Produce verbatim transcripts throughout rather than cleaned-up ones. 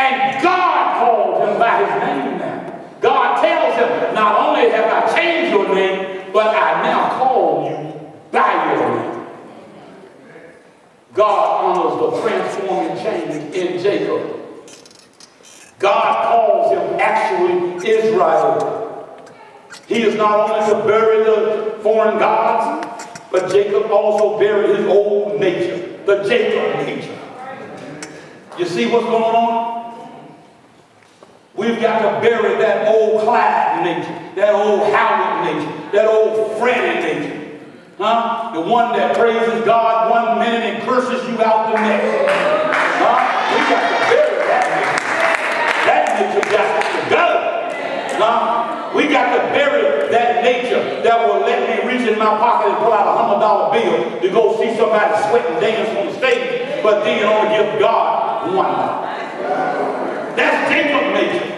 And God called him by his name now. God tells him, not only have I changed your name, but I now call you by your name. God honors the transforming change in Jacob. God calls him actually Israel. He is not only to bury the foreign gods, but Jacob also buried his old nature, the Jacob nature. You see what's going on? We've got to bury that old Clyde nature, that old Howard nature, that old Freddie nature. Huh? The one that praises God one minute and curses you out the next. Huh? We got to bury that nature. That nature got to go. Huh? We got to bury that nature that will let me reach in my pocket and pull out a hundred dollar bill to go see somebody sweat and dance on the stage, but then only give God one dollar. That's Jacob nature.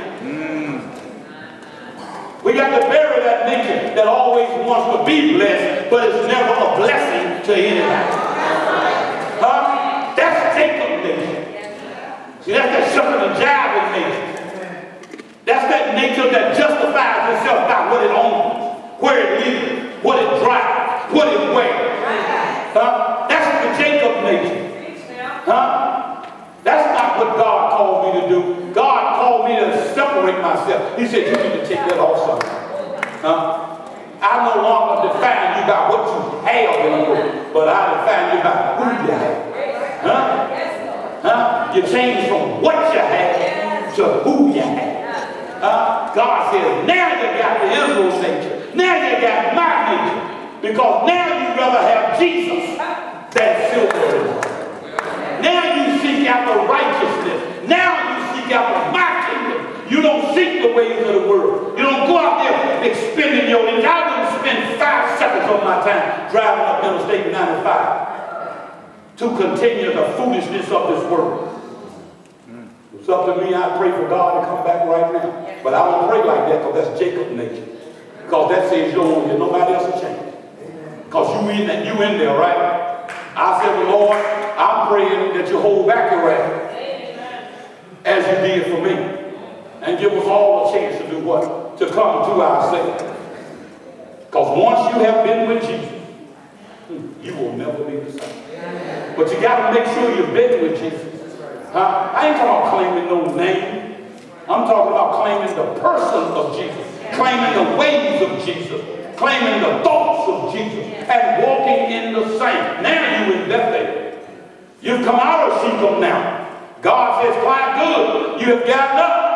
We got to bury that nature that always wants to be blessed, but it's never a blessing to anybody. Huh? That's Jacob nature. See, that's that shucking and jiving nature. That's that nature that justifies itself by what it owns, where it lives, what it drives, what it wears. Huh? That's the Jacob nature. Huh? That's not what God called me to do. God called me to separate myself. He said, you need to take that off something. Huh? I no longer define you by what you have in the world, but I define you by who you have. Huh? Huh? You change from what you have to who you have. Huh? God says, now you got the Israel nature. Now you got my nature. Because now you'd rather have Jesus than silver. Now you seek after righteousness. Now you seek after my kingdom. You don't seek the ways of the world. You don't go out there expending your energy. I wouldn't spend five seconds of my time driving up Interstate ninety-five to continue the foolishness of this world. It's up to me. I pray for God to come back right now. But I don't pray like that because that's Jacob nature. Because that says you're on here. Nobody else will change. Because you in, that, you in there, right? I said, well, Lord, I'm praying that you hold back your wrath as you did for me. And give us all a chance to do what? To come to ourselves. Because once you have been with Jesus, you will never be the same. But you got to make sure you've been with Jesus. Huh? I ain't talking about claiming no name. I'm talking about claiming the person of Jesus. Claiming the ways of Jesus. Claiming the thoughts of Jesus. And walking in the same. Now you in Bethlehem. You've come out of Shechem now. God says, Clyde, good. You have gotten up.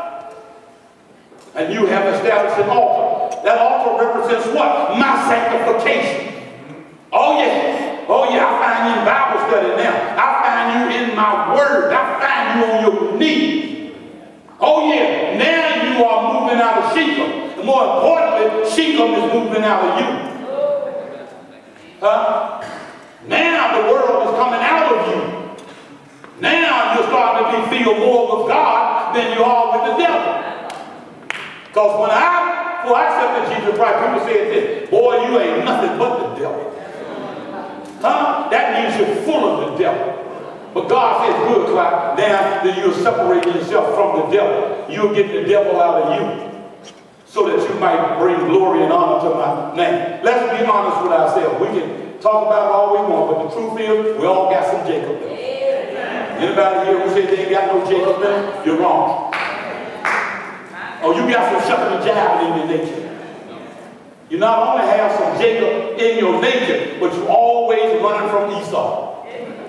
And you have established an altar. That altar represents what? My sanctification. Oh yeah. Oh yeah, I find you in Bible study now. I find you in my word. I find you on your knees. Oh yeah, now you are moving out of Shechem. And more importantly, Shechem is moving out of you. Huh? Now the world is coming out of you. Now you're starting to be filled more with God than you are with the devil. Because when I, before I accepted Jesus Christ, people said this, boy, you ain't nothing but the devil. Huh? That means you're full of the devil. But God says, good, Clyde, now that you're separating yourself from the devil, you'll get the devil out of you so that you might bring glory and honor to my name. Let's be honest with ourselves. We can talk about it all we want, but the truth is, we all got some Jacob in us. Anybody here who says they ain't got no Jacob in them? You're wrong. Oh, you got some shucking and jiving in your nature. You not only have some Jacob in your nature, but you're always running from Esau.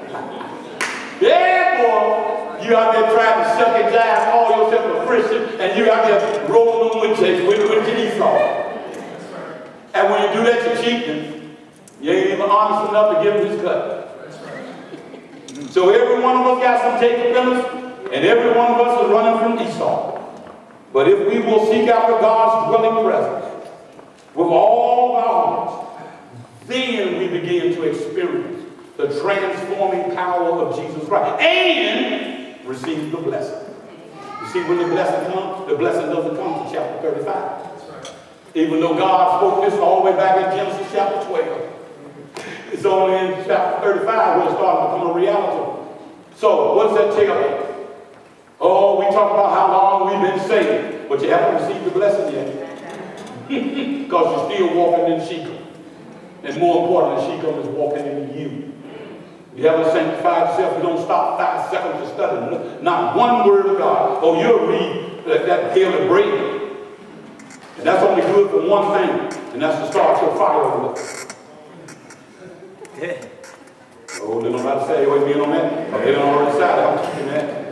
Yeah, boy. You out there trying to shuck and jive, call yourself a Christian, and you out there rolling them with, with, with your Esau. And when you do that, you're cheating. You ain't even honest enough to give him his cut. So every one of us got some Jacob in us, and every one of us is running from Esau. But if we will seek after God's dwelling presence with all of our hearts, then we begin to experience the transforming power of Jesus Christ and receive the blessing. You see, when the blessing comes, the blessing doesn't come to chapter thirty-five. Even though God spoke this all the way back in Genesis chapter twelve. It's only in chapter thirty-five where it's starting to become a reality. So, what does that tell you? Oh, talk about how long we've been saved, but you haven't received the blessing yet. Because you're still walking in Shechem. And more importantly, Shechem is walking in you. You haven't sanctified yourself. You don't stop five seconds to study. Not one word of God. Oh, you'll read that, that daily bread. And that's only good for one thing. And that's to start your fire with. Yeah. Oh, they don't have to say away being on that. But they don't already decided I'm keeping that.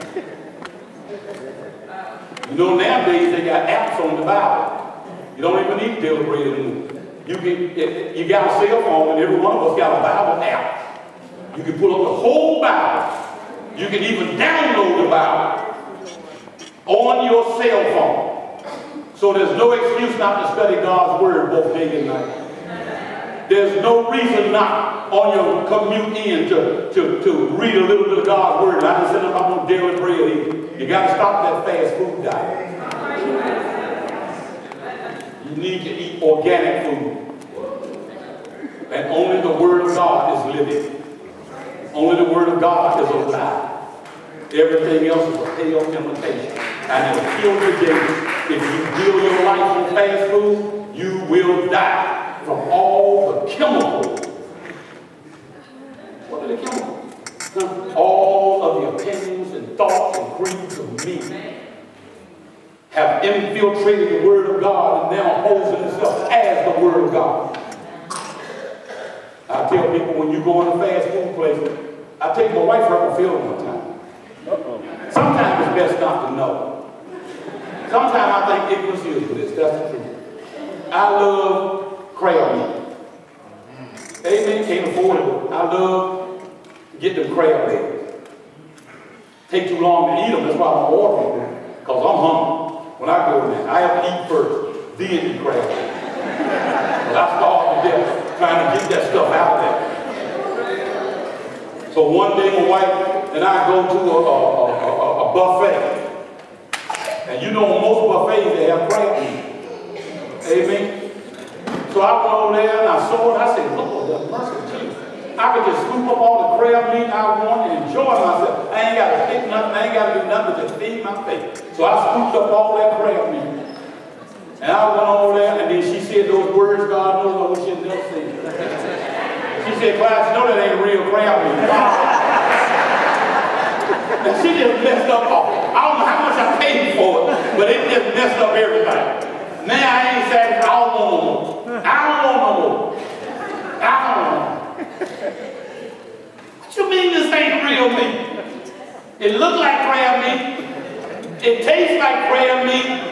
You know, nowadays they got apps on the Bible. You don't even need daily bread anymore. You can, you got a cell phone, and every one of us got a Bible app. You can pull up the whole Bible. You can even download the Bible on your cell phone. So there's no excuse not to study God's Word both day and night. There's no reason not on your commute in to, to, to read a little bit of God's Word. I didn't say about no daily bread either. You got to stop that fast food diet. You need to eat organic food. And only the Word of God is living. Only the Word of God is alive. Everything else is a pale imitation. And it'll kill your days. If you build your life on fast food, you will die from all the chemicals. What are the chemicals? All of the opinions and thoughts and creeds of men have infiltrated the Word of God and now holds it itself as the Word of God. I tell people when you go in a fast food place, I take my wife hurt my feeling one time. Uh-oh. Sometimes it's best not to know. Sometimes I think ignorance is bliss. That's the truth. I love crab meat. Amen. Can't afford it. I love getting them crab legs. Take too long to eat them. That's why I'm ordering them. Because I'm hungry. When I go in there, I have to eat first, then eat crab legs. But I starve to death trying to get that stuff out there. So one day my wife and I go to a, a, a, a buffet. And you know most buffets they have crab meat. Amen. So I went over there and I saw it. I said, Lord, the mercy of Jesus. I could just scoop up all the crab meat I want and enjoy myself. I ain't got to pick nothing. I ain't got to do nothing but just feed my face. So I scooped up all that crab meat. And I went over there and then she said those words God knows I wish she'd never seen. She said, Clyde, you know that ain't real crab meat. And she just messed up all. I don't know how much I paid for it, but it just messed up everything. Now I ain't saying I don't want no more. I don't want no more. I don't want. What you mean this ain't real meat? It looks like crab meat. It tastes like crab meat.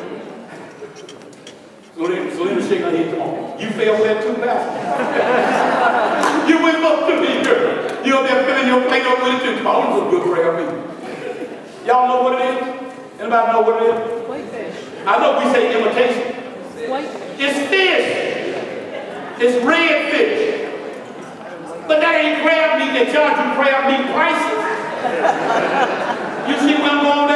So let me shake her head tomorrow. You failed that too, Pastor. You went up to me, girl. You up there filling your plate up with it too. Oh, this is good crab meat. Y'all know what it is? Anybody know what it is? Whitefish. I know we say imitation. Whitefish. It's fish. It's red fish. But that ain't crab meat. They charge you crab meat prices. You see where I'm going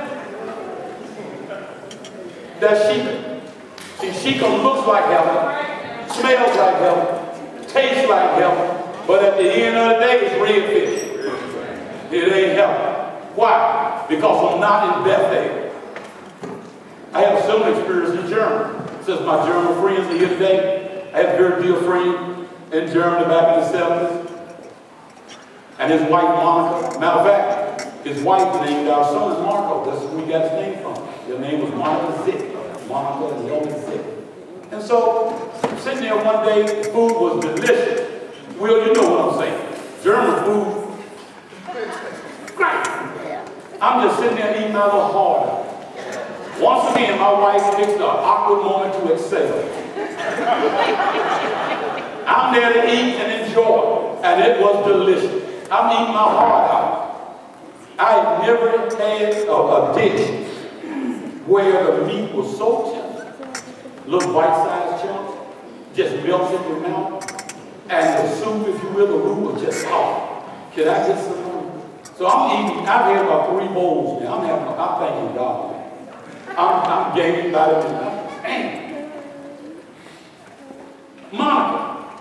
with that? That's Shechem. See, Shechem looks like heaven, smells like heaven, tastes like heaven, but at the end of the day, it's red fish. It ain't heaven. Why? Because I'm not in Bethel. I have some experience in Germany. Since my German friends are here today, I had a very dear friend in Germany back in the seventies. And his wife, Monica. Matter of fact, his wife named our son Marco. That's where we got his name from. His name was Monica Zick. Monica and Ellis. And so, sitting there one day, the food was delicious. Will, you know what I'm saying. German food. Great. I'm just sitting there eating my little heart out. Once again, my wife fixed an awkward moment to excel. I'm there to eat and enjoy, and it was delicious. I'm eating my heart out. I had never had a, a dish where the meat was so tender, little bite-sized chunks, just melts in your mouth, and the soup, if you will, the roux was just hot. Can I get some more? So I'm eating, I've had about three bowls now. I'm having, I'm thanking God. I'm, I'm gaining by the minute. Man. Monica,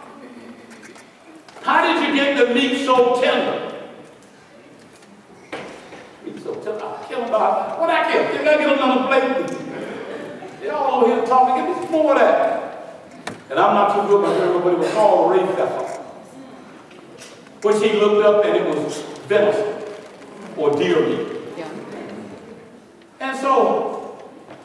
how did you get the meat so tender? Meat so tender. till I kill him about what I kill. You gotta get another plate. They all over here talking, give me some more of that. And I'm not too good with her, but it was called ray pepper. Which he looked up and it was venison or deer meat. Yeah. And so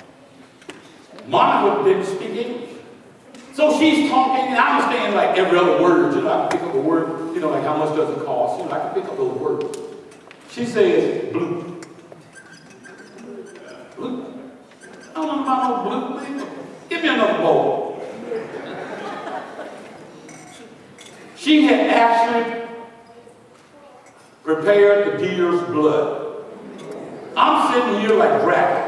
Monica didn't speak English. So she's talking, and I understand like every other word. You know, I can pick up a word, you know, like how much does it cost? You know, I can pick up those words. She says, blue. Blue? I don't know about no blue. Give me another bowl. She had actually prepared the deer's blood. I'm sitting here like Dragon.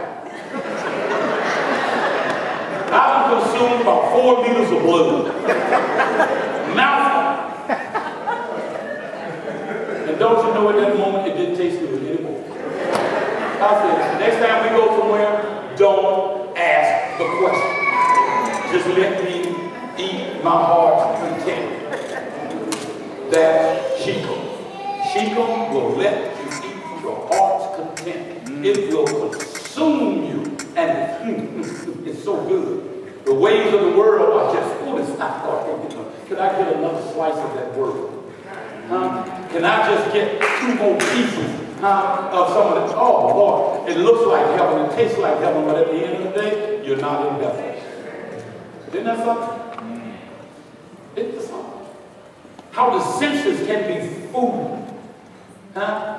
I've consumed about four liters of blood. Mouthful. And don't you know at that moment it didn't taste good anymore. I said, next time we go somewhere, don't ask the question. Just let me eat my heart's content. That's Shechem. Shechem will let you eat your heart's content. It will consume you. And it's so good. The ways of the world are just full of stuff. Can I get another slice of that word? Huh? Can I just get two more pieces huh, of some of it? Oh, Lord, it looks like heaven, it tastes like heaven, but at the end of the day, you're not in Bethel. Isn't that something? Isn't that something? How the senses can be food. Huh?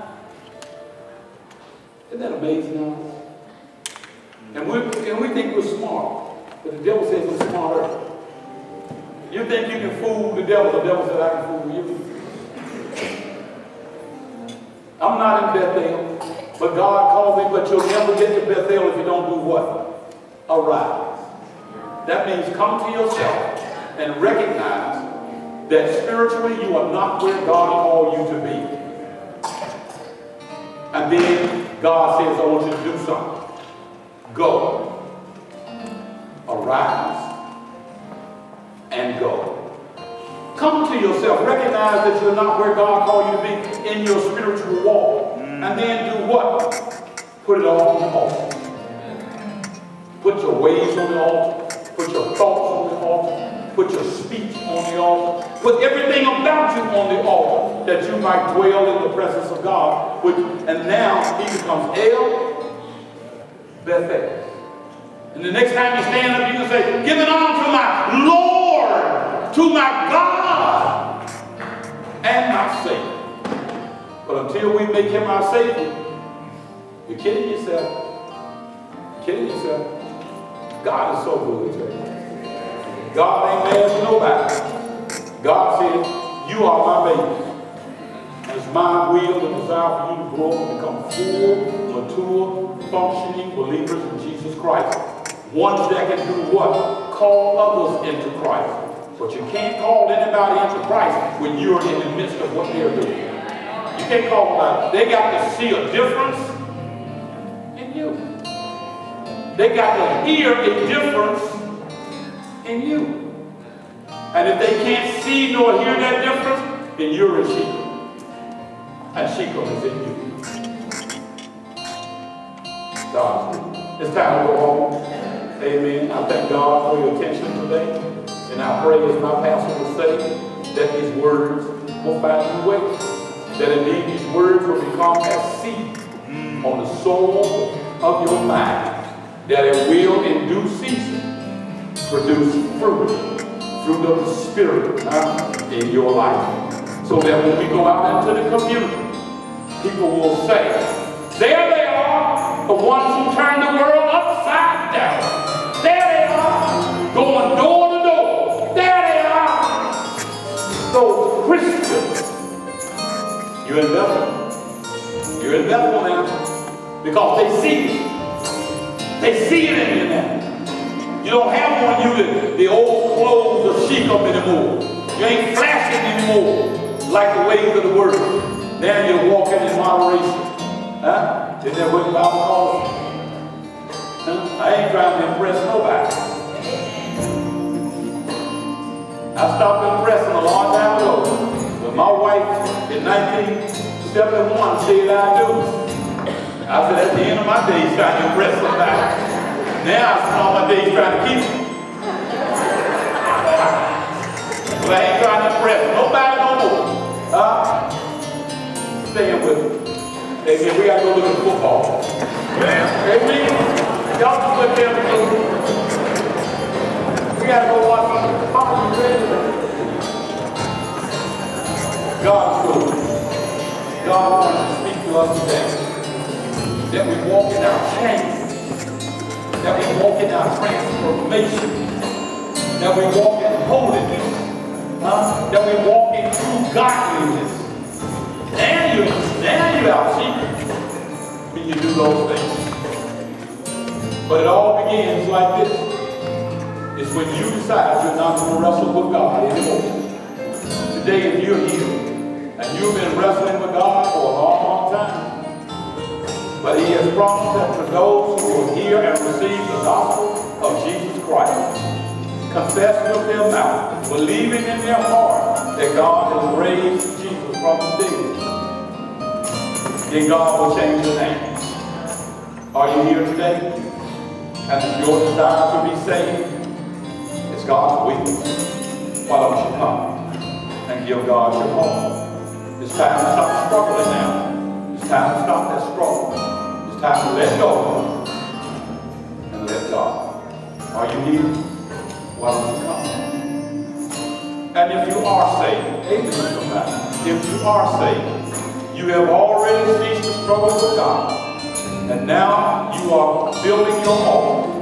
Isn't that amazing? Huh? And, we and we think we're smart, but the devil says we're smarter. You think you can fool the devil, the devil said I can fool you. I'm not in Bethel, but God called me, but you'll never get to Bethel if you don't do what? Arise. That means come to yourself and recognize that spiritually you are not where God called you to be. And then God says, I want you to do something. Go. Arise. And go. Come to yourself. Recognize that you're not where God called you to be in your spiritual walk. Mm. And then do what? Put it all on the altar. Put your ways on the altar. Put your thoughts on the altar. Put your speech on the altar. Put everything about you on the altar that you might dwell in the presence of God. Which, and now he becomes El Bethel. And the next time you stand up, you can say, give it on to my Lord, to my God, and my Savior. But until we make him our Savior, you're kidding yourself. You're kidding yourself. God is so good. God ain't mad at nobody. God said, you are my baby. And it's my will and desire for you to grow and become full, mature, functioning believers in Jesus Christ. Ones that can do what? Call others into Christ. But you can't call anybody into Christ when you're in the midst of what they're doing. You can't call them. They got to see a difference in you. They got to hear a difference in you. And if they can't see nor hear that difference, then you're in Shechem. And Shechem is in you. God's good. It's time to go home. Amen. I thank God for your attention today. And I pray, as my pastor will say, that these words will find you way. That indeed these words will become as seed on the soul of your mind. That it will, in due season, produce fruit. Fruit of the Spirit uh, in your life. So that when we go out into the community, people will say, there they are, the ones who turn the world upside down. There they are, going door to door. There they are, those Christians. You're in Bethel. You're in Bethel now because they see it. They see it in you now. You don't have on you the, the old clothes of Shechem anymore. You ain't flashing anymore like the ways of the world. Now you're walking in moderation. Huh? Isn't that what the Bible calls it? Huh? I ain't trying to impress nobody. I stopped impressing a long time ago. But my wife in nineteen seventy-one said I do. I said, at the end of my days trying to impress somebody. Now I spend all my days trying to keep it. But I ain't trying to impress nobody no more. Huh? Staying with me. They said, we got to go look at football. Amen. Y'all just look there and go. We got to go watch some football. God's good. God wants to speak to us today. That we walk in our change. That we walk in our transformation. That we walk in holiness. Huh? That we walk in true godliness. And you, and you out secret when you do those things. But it all begins like this. It's when you decide you're not going to wrestle with God anymore. Today, if you're here and you've been wrestling with God for a long, long time, but He has promised that for those who will hear and receive the gospel of Jesus Christ, confess with their mouth, believing in their heart that God has raised Jesus from the dead, then God will change your name. Are you here today? And it's your desire to be saved? It's God's will. Why don't you come and give God your heart? It's time to stop struggling now. It's time to stop that struggle. It's time to let go and let God. Are you here? Why don't you come? And if you are saved, amen somebody. If you are saved, you have already ceased to struggle with God. And now you are building your altar.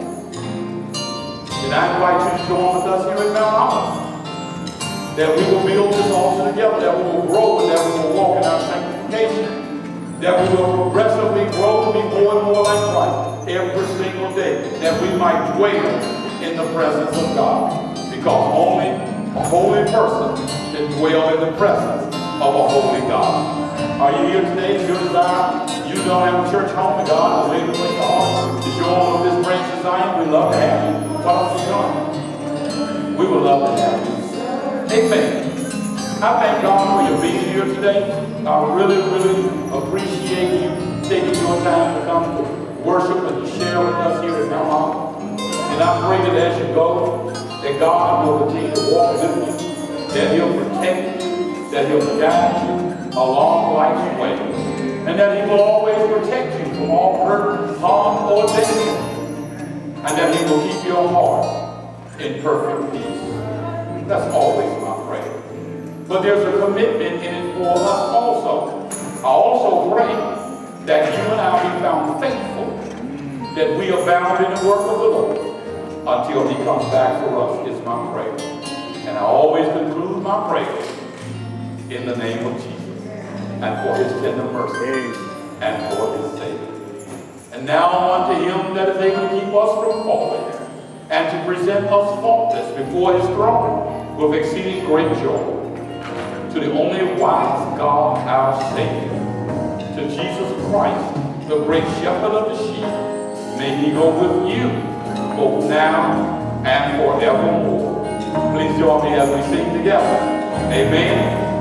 And I invite you to join with us here at Mount Olive. That we will build this altar together, that we will grow, and that we will walk in our sanctification. That we will progressively grow to be more and more like Christ every single day. That we might dwell in the presence of God. Because only a holy person can dwell in the presence of a holy God. Are you here today? Is your desire? You don't have a church home to God, a living with God. Is your own of this branch of Zion? We'd love to have you. Why don't you come? We would love to have you. Amen. I thank God for your being here today. I really, really appreciate you taking your time to come to worship and to share with us here at Mount Olive. And I pray that as you go, that God will continue to walk with you, that He'll protect you, that He'll guide you along life's way, and that He will always protect you from all hurt, harm, or danger, and that He will keep your heart in perfect peace. That's always my prayer. But there's a commitment in it for us also. I also pray that you and I be found faithful, that we abound in the work of the Lord until He comes back for us, is my prayer. And I always conclude my prayer in the name of Jesus, and for His tender mercy, and for His sake. And now unto Him that is able to keep us from falling, and to present us faultless before His throne with exceeding great joy, to the only wise God our Savior, to Jesus Christ, the great shepherd of the sheep, may He go with you, both now and forevermore. Please join me as we sing together. Amen.